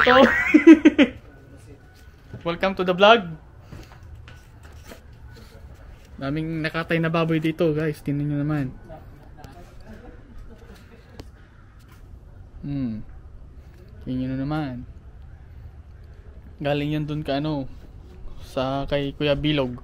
to. Welcome to the vlog. Daming nakatay na baboy dito, guys. Tingnan nyo naman. Tingnan nyo naman. Galing yan dun ka ano, sa kay Kuya Bilog.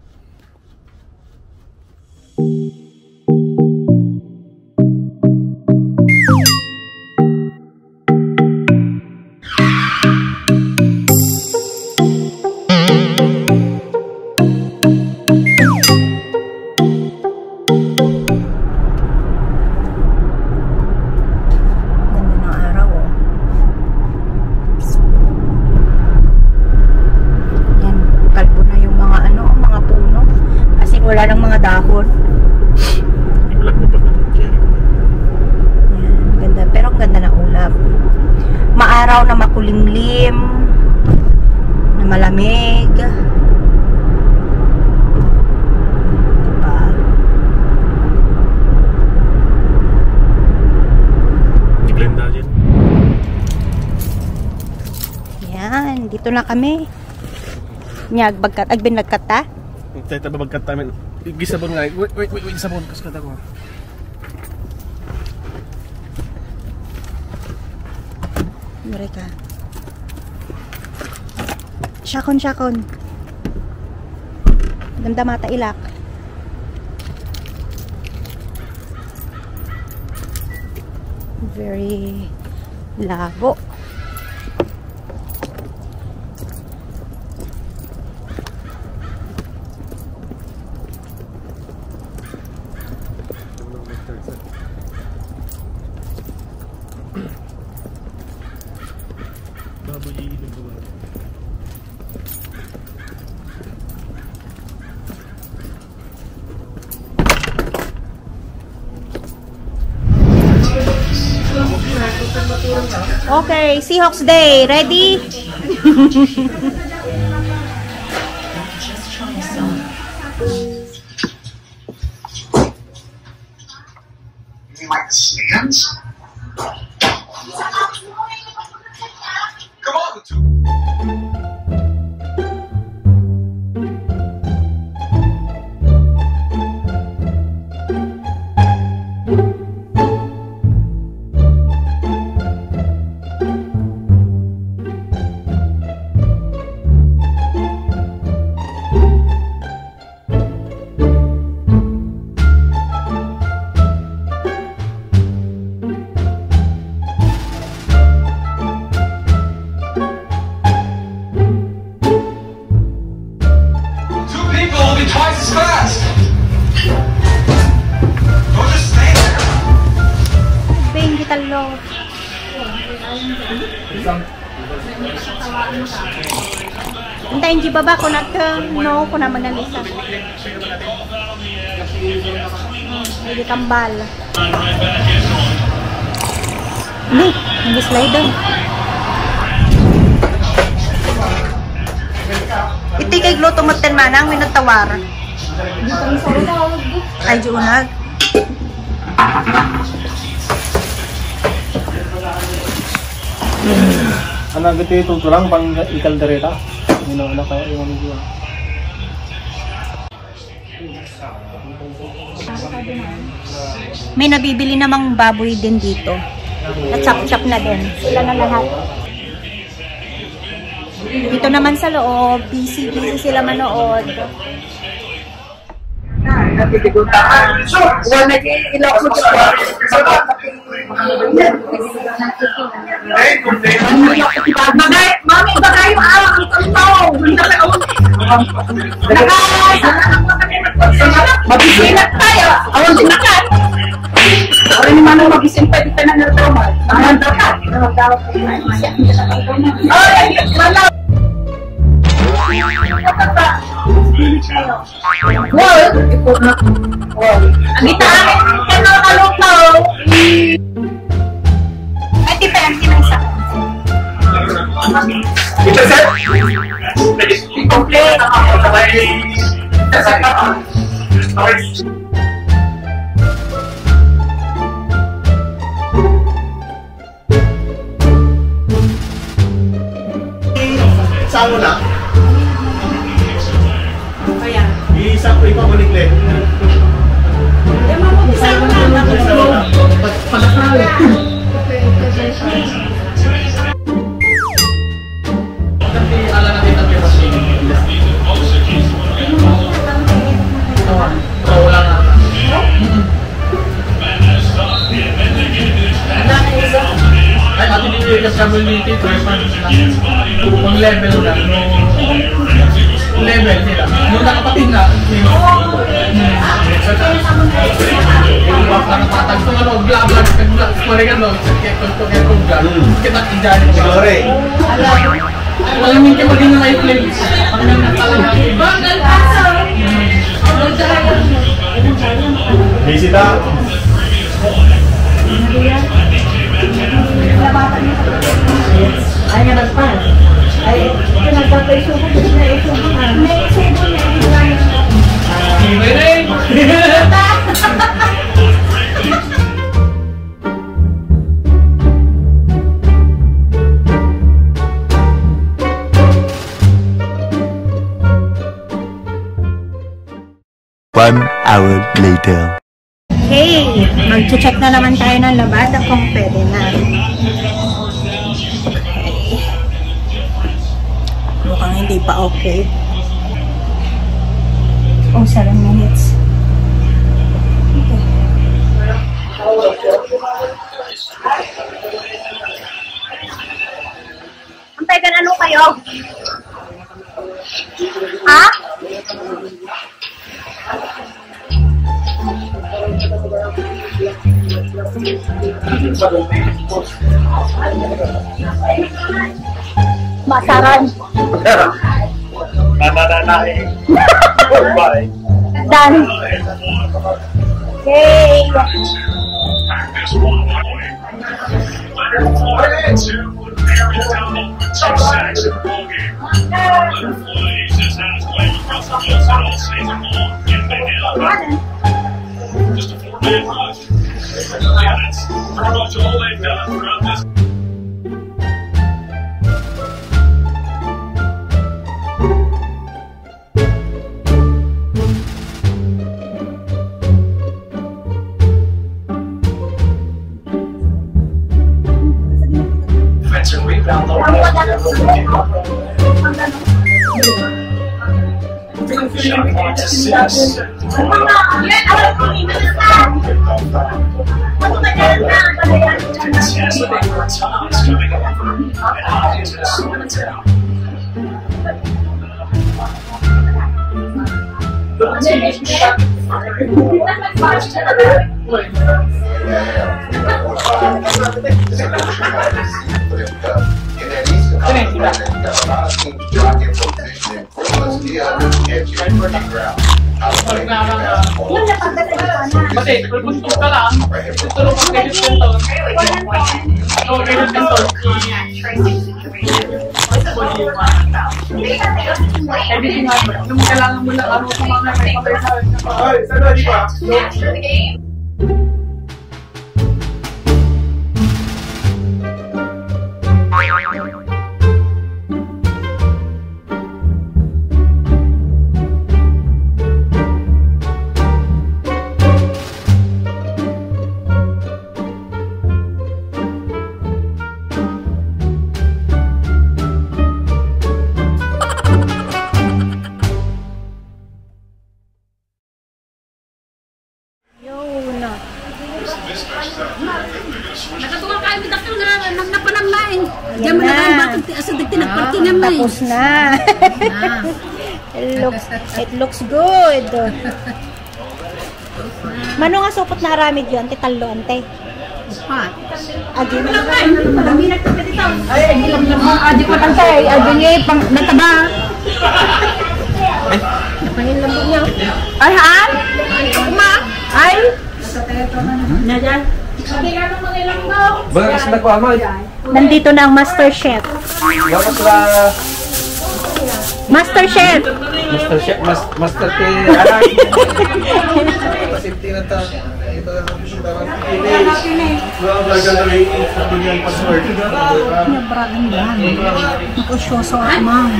Wala ng mga dahon. Yan, ganda. Pero ang ganda ng ulap. Maaraw na makulimlim, na malamig. Diba? Yan, dito na kami. Nyag, agbin nagkata. Tayo tayo babagkat namin. Gisabon nga. Wait, gisabon. Kaskat ako. Mereka. Syakon. Damdamata ilak. Very labo. Okay, Seahawks Day. Ready? You like the stands? Come on, the two. Twice as fast. Don't just stay there. Bing gitalo. Hintayin di baba ko na no ko naman ng isa. Hindi tambal. Hindi slide down. Iti kay gluto mo ten manang minutawar. Ay junag. Ano gito ito lang pang ikaldereta. Ano kaya yung ano dito. May nabibili namang baboy din dito. At chop-chop na din. Sila na lahat. Dito naman sa loob, busy sila manood. Mami, bagay yung awak ito. Mabisilat tayo. Awan din na ka. Orang ni mana mabisin pa dito na nagtramal. Tahan daw ka. Ay, wala. Wow, ito na. Wow. Ang itaangin ka na kalupaw. Ay, tipente na isa. Ito sir. Complete. mo na. Kaya. Iisa ko ipabulik le. Isa mo na. Palakal. Kasi ala natin ang machine. Wala nga. Ay, atin dito yung disability, kung level na, level nila. Yung nakapatid na, kung ano, bla-bla, kung kita kinjani ko. Alam mo kayo maging na may place. Ang nang talaga. Bisita. Ay, nga nagpan. Ay, nagpapaiso ko. Naiso ko nga. Naiso ko nga. Ibay! 1 hour later. Okay, mag-check na naman tayo ng labada kung pwede na. Okay. Mukhang hindi pa okay. Oh, 7 minutes. Okay. Ang pwede na ano kayo? Ha? Masaran. Nanananahe. Bye. Done. Okay. Just a 4-man rush. Yeah, that's pretty much all they've done throughout this. Defensive rebound though. Shot clock to 6. Tennis has the big for Thomas coming over and out into the slow it down. The team shot Kasi, pulpustong ka lang, ito lang pag-edit kanton. Ito pag-edit kanton. Editing nga mo. Nung kailangan mo lang ano sa mga may patay sa akin. Ay, sana di ba? Nakatuwa kayo with Dr. na napanamlain. Diyan mo na kayo bakit asa dito nagparto na may. Tapos na. It looks good. Mano nga supot na aramid yun? Ante talo, ante. Pat. Adi na lang. Madami nagtapit dito. Ay, agilam lang mo. Adi ko ante. Adi niya pang nataba. Napangin lang mo niya. Ay, haan? Kuma? Ay? Nadyan? Baga kasi nagpahamay. Nandito na ang master chef. Dapat sila Master Chef. Master Chef, Master T. Pasipti na ta. Ito na Makusyoso ako, ma'am.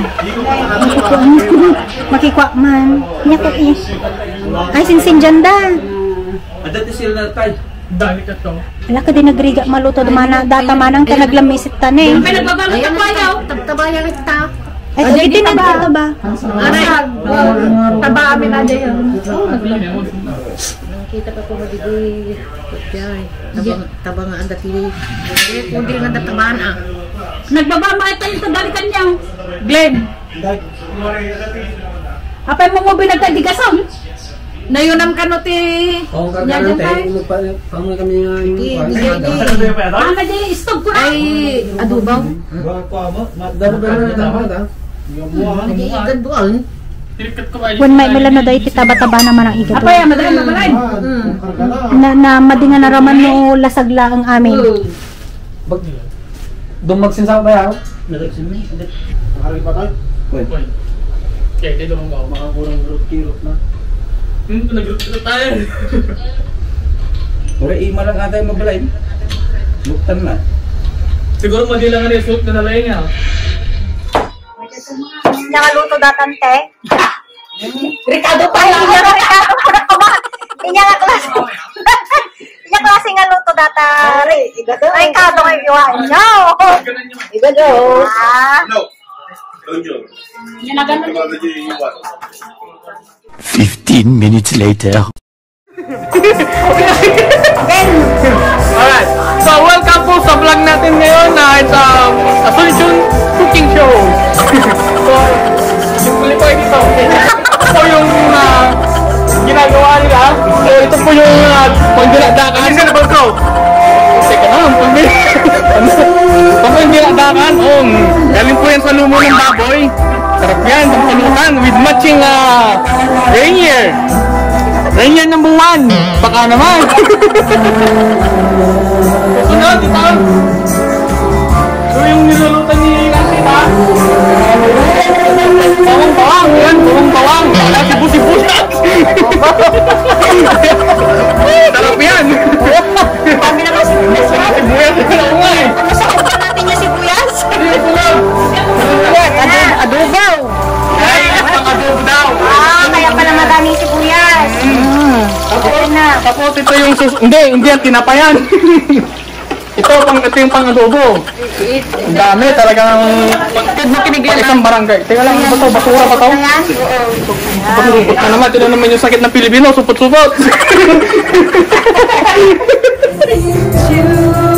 Makikwa man. Niya ko ay, sinsin dyan da. Adati sila na tayo. Dali ka to. Wala ka din nagriga maluto dumana. Data manang ka naglamisit ta na eh. May nagbabago na payaw. Tabtabayan kita. Ay, hindi din na ba? Aray, taba amin na dyan. Kita pa ko magiging tabang nga ang dati. Kundi nga databaan ah. Nagbababa tayo sa dalikan niya. Glenn. Apay mo mo binagkadigasam. Nayunam ka no ti. Oo, kagano'n tayo. Pangoy kami nga yung Ang kadi stop ko na. Ay, adubaw. Nag-iigad doon. When may mula na dahi taba-taba naman ang igat. Apay, madalan na balay. Na madinga na raman no lasagla ang amin. Dumagsin sa bayaw. Nakakali pa tayo? Kaya tayo lumang ba? Makakurang root na. Nag-group na tayo. Pero ima lang nga tayo mabalay. Luktan na. Siguro madilang nga yung suit na nalayin niya. Nakaluto datante. Ricardo pa Ay, hindi nga Ricardo ko na kama. Hindi nga klase. Hindi nga klase nga luto data. Ay, Ricardo kayo iwain nyo. Igado. Ah. 15 minutes later. Alright, so welcome po sa vlog natin ngayon na it's Asuncion cooking show. So, yung huli ko ay dito. Ito po yung ginagawa nila. So, ito po yung pagdiladakan. Ano ka na ba bro? Teka na, pagdiladakan. Galing po yan sa lumo ng baboy. Sarap yan, pagpalutan with matching Rainier. Rainier number 1. Baka naman. Sunod, ito. So yung nilulutan ni Nasita. Bawang-bawang. Yan, bawang-bawang. Wala sibus-sibusas. Sarap yan. Kami naman sibuyas. Sibuyas. Oo nga eh. Masakot pa natin yung sibuyas. Adobo. Ay, ang adobo daw. Ah, kaya pala madaming sibuyas. Tapos ito yung hindi yan tinapayan. ito yung pang adobo. Ang dami talagang isang barangay. Teka lang, ba to? Basura ba to? Supot na naman. Ito naman yung sakit ng Pilipino. Supot-supot.